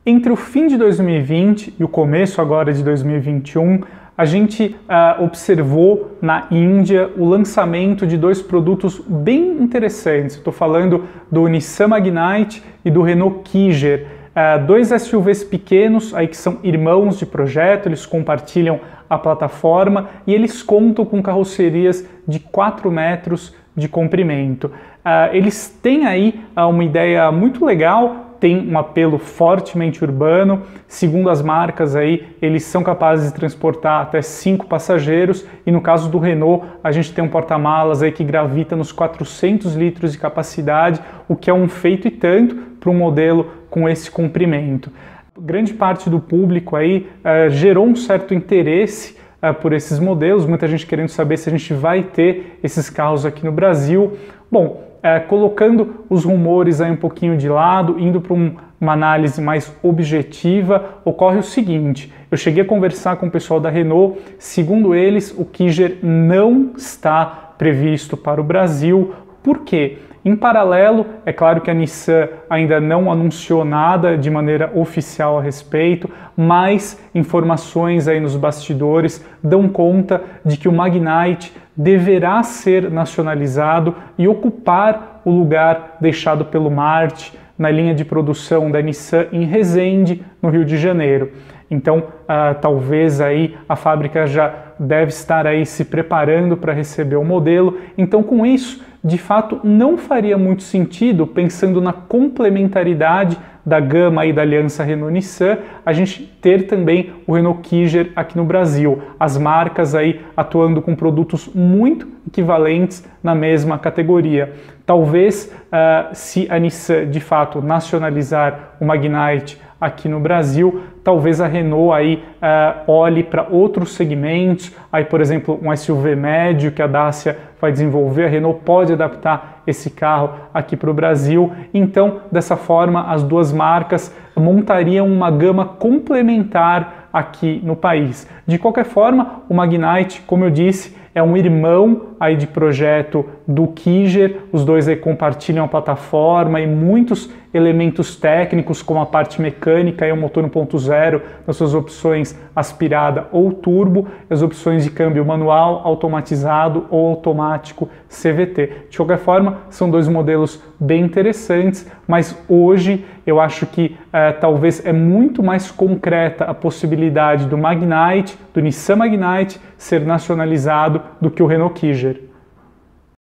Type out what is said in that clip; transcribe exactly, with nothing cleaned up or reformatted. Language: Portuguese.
Entre o fim de dois mil e vinte e o começo agora de dois mil e vinte e um, a gente uh, observou na Índia o lançamento de dois produtos bem interessantes. Estou falando do Nissan Magnite e do Renault Kiger, uh, dois S U Vs pequenos aí que são irmãos de projeto, eles compartilham a plataforma e eles contam com carrocerias de quatro metros de comprimento. Uh, eles têm aí uh, uma ideia muito legal, tem um apelo fortemente urbano. Segundo as marcas aí, eles são capazes de transportar até cinco passageiros e no caso do Renault, a gente tem um porta-malas aí que gravita nos quatrocentos litros de capacidade, o que é um feito e tanto para um modelo com esse comprimento. Grande parte do público aí uh, gerou um certo interesse uh, por esses modelos, muita gente querendo saber se a gente vai ter esses carros aqui no Brasil. Bom, É, colocando os rumores aí um pouquinho de lado, indo para um, uma análise mais objetiva, ocorre o seguinte: eu cheguei a conversar com o pessoal da Renault, segundo eles o Kiger não está previsto para o Brasil. Por quê? Em paralelo, é claro que a Nissan ainda não anunciou nada de maneira oficial a respeito, mas informações aí nos bastidores dão conta de que o Magnite deverá ser nacionalizado e ocupar o lugar deixado pelo Marte na linha de produção da Nissan em Resende, no Rio de Janeiro. Então, uh, talvez aí a fábrica já deve estar aí se preparando para receber o modelo. Então, com isso, de fato, não faria muito sentido, pensando na complementaridade da gama aí da aliança Renault-Nissan, a gente ter também o Renault Kiger aqui no Brasil. As marcas aí atuando com produtos muito equivalentes na mesma categoria. Talvez, uh, se a Nissan de fato nacionalizar o Magnite aqui no Brasil, talvez a Renault aí uh, olhe para outros segmentos, aí por exemplo um S U V médio que a Dacia vai desenvolver, a Renault pode adaptar esse carro aqui para o Brasil. Então, dessa forma, as duas marcas montariam uma gama complementar aqui no país. De qualquer forma, o Magnite, como eu disse, é um irmão aí de projeto do Kiger, os dois aí compartilham a plataforma e muitos elementos técnicos, como a parte mecânica e o motor um ponto zero, nas suas opções aspirada ou turbo, as opções de câmbio manual, automatizado ou automático C V T. De qualquer forma, são dois modelos bem interessantes, mas hoje eu acho que eh, talvez é muito mais concreta a possibilidade do Magnite, do Nissan Magnite, ser nacionalizado do que o Renault Kiger.